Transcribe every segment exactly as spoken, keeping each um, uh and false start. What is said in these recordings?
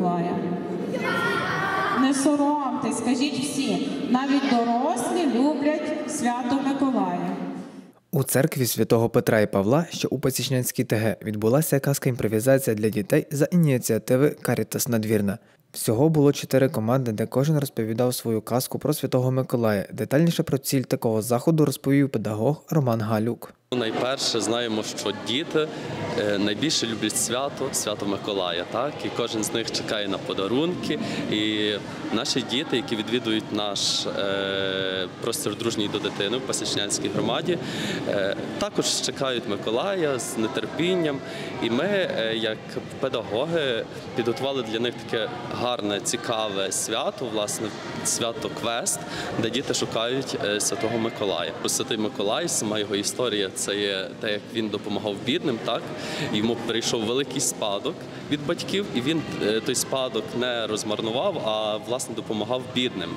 Миколая. Не соромтесь, скажіть всі, навіть дорослі люблять свято Миколая. У церкві Святого Петра і Павла, що у Пасічнянській ТГ, відбулася якасська імпровізація для дітей за ініціативи Карітас Надвірна. Всього було чотири команди, де кожен розповідав свою казку про Святого Миколая. Детальніше про ціль такого заходу розповів педагог Роман Галюк. Найперше знаємо, що діти найбільше люблять свято, свято Миколая, так? І кожен з них чекає на подарунки. І наші діти, які відвідують наш е, простір дружній до дитини в Пасічнянській громаді, е, також чекають Миколая з нетерпінням. І ми, е, як педагоги, підготували для них таке гарне, цікаве свято, власне, свято-квест, де діти шукають е, Святого Миколая. Святий Миколай, сама його історія, це є те, як він допомагав бідним, так? Йому прийшов великий спадок від батьків, і він той спадок не розмарнував, а, власне, допомагав бідним.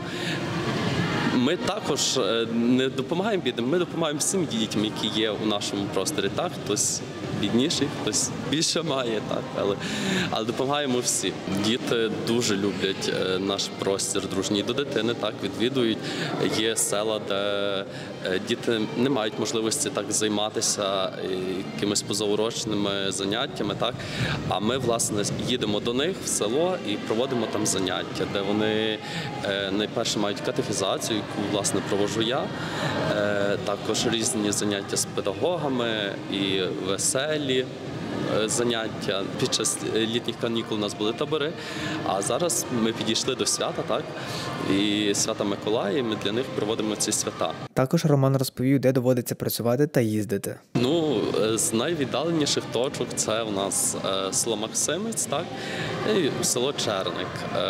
Ми також не допомагаємо бідним, ми допомагаємо всім дітям, які є у нашому просторі. Так? Хтось бідніший, хтось більше має, так? Але, але допомагаємо всі. Діти дуже люблять наш простір дружній до дитини, так? Відвідують. Є села, де діти не мають можливості так займатися якимись позаурочними заняттями, так? А ми, власне, їдемо до них в село і проводимо там заняття, де вони найперше мають катехізацію, яку, власне, проводжу я, також різні заняття з педагогами і веселі заняття. Під час літніх канікул у нас були табори, а зараз ми підійшли до свята, так, і свята Миколая, і ми для них проводимо ці свята. Також Роман розповів, де доводиться працювати та їздити. Ну, з найвіддаленіших точок це у нас село Максимець, так, і село Черник.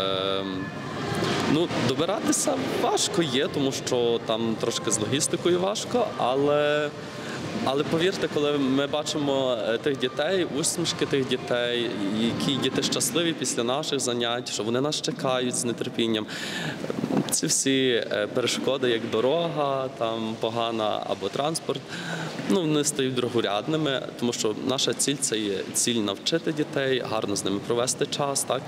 Ну, добиратися важко є, тому що там трошки з логістикою важко, але, але повірте, коли ми бачимо тих дітей, усмішки тих дітей, які діти щасливі після наших занять, що вони нас чекають з нетерпінням, ці всі перешкоди, як дорога там погана або транспорт, ну, вони стають другорядними, тому що наша ціль – це є ціль навчити дітей, гарно з ними провести час, так.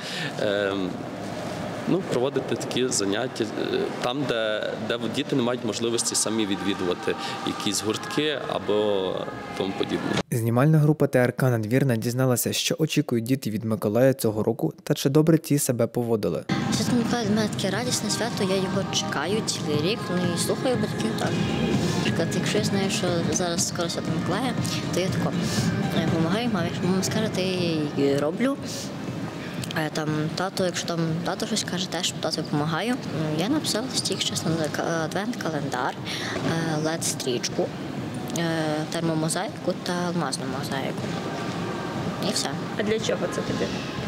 Ну, проводити такі заняття там, де, де діти не мають можливості самі відвідувати якісь гуртки або тому подібне. Знімальна група Те Ер Ка Надвірна дізналася, що очікують діти від Миколая цього року та чи добре ті себе поводили. Свято Миколая для мене таке радісне свято, я його чекаю цілий рік, ну і слухаю батьків так. Наприклад, якщо я знаю, що зараз скоро Свято Миколая, то я тако допомагаю мамі, якщо мама скаже, то я її роблю. Там тато, якщо там тато щось каже, теж тато допомагаю. Я написала стільки чесно адвент-календар, лед-стрічку, термомозаїку та алмазну мозаїку. І все. А для чого це тобі?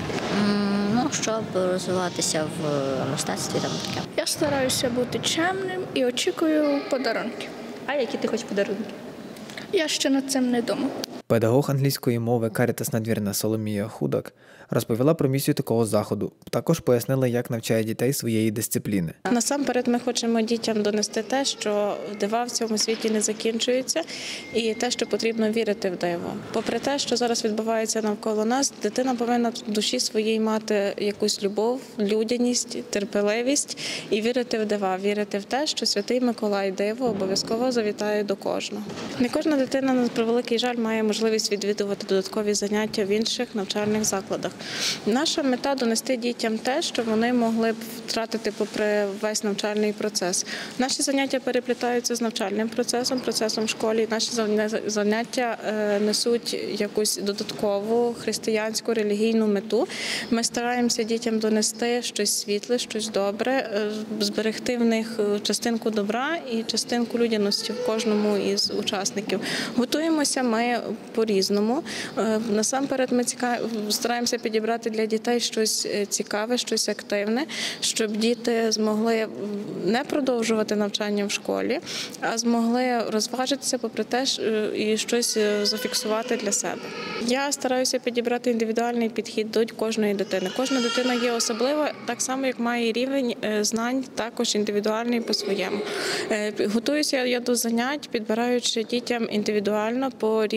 Ну, щоб розвиватися в мистецтві там таке. Я стараюся бути чемним і очікую подарунки. А які ти хочеш подарунки? Я ще над цим не думав. Педагог англійської мови Карітас Надвірна Соломія Худак розповіла про місію такого заходу. Також пояснила, як навчає дітей своєї дисципліни. Насамперед ми хочемо дітям донести те, що дива в цьому світі не закінчуються, і те, що потрібно вірити в диво. Попри те, що зараз відбувається навколо нас, дитина повинна в душі своїй мати якусь любов, людяність, терпеливість і вірити в дива, вірити в те, що Святий Миколай диво обов'язково завітає до кожного. Не кожна дитина, на превеликий жаль, має можливість відвідувати додаткові заняття в інших навчальних закладах. Наша мета – донести дітям те, що вони могли б втратити попри весь навчальний процес. Наші заняття переплітаються з навчальним процесом, процесом в школі. Наші заняття несуть якусь додаткову християнську релігійну мету. Ми стараємося дітям донести щось світле, щось добре, зберегти в них частинку добра і частинку людяності в кожному із учасників. Готуємося ми по-різному. Насамперед ми стараємося підібрати для дітей щось цікаве, щось активне, щоб діти змогли не продовжувати навчання в школі, а змогли розважитися попри те і щось зафіксувати для себе. Я стараюся підібрати індивідуальний підхід до кожної дитини. Кожна дитина є особлива, так само, як має рівень знань, також індивідуальний по-своєму. Готуюся я до занять, підбираючи дітям індивідуально по рівню знань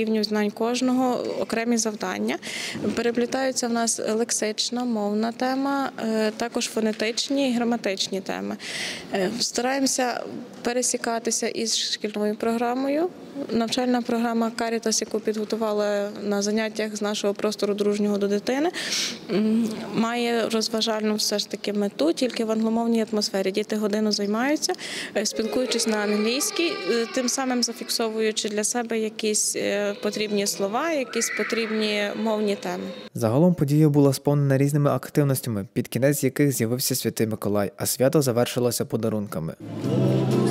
знань кожного окремі завдання. Переплітаються в нас лексична, мовна тема, е, також фонетичні і граматичні теми. Е, Стараємося пересікатися із шкільною програмою. Навчальна програма «Карітас», яку підготували на заняттях з нашого простору дружнього до дитини, м, має розважальну все ж таки мету, тільки в англомовній атмосфері. Діти годину займаються, е, спілкуючись на англійській, е, тим самим зафіксовуючи для себе якісь е, потрібні слова, якісь потрібні мовні теми. Загалом подія була сповнена різними активностями, під кінець яких з'явився Святий Миколай, а свято завершилося подарунками.